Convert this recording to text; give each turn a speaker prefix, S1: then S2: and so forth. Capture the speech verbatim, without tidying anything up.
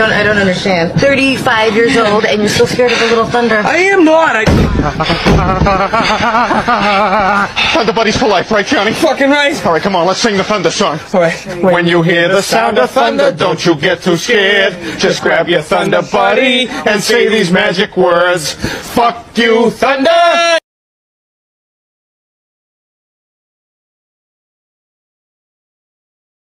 S1: don't, I don't understand. thirty-five years old and you're still scared of a little thunder.
S2: I am not. I...
S3: Thunder buddies for life, right, Johnny?
S2: Fucking right.
S3: All right, come on, let's sing the thunder song.
S2: All right.
S3: When you hear the sound of thunder, don't you get too scared. Just grab your thunder buddy and say these magic words. Fuck you, thunder!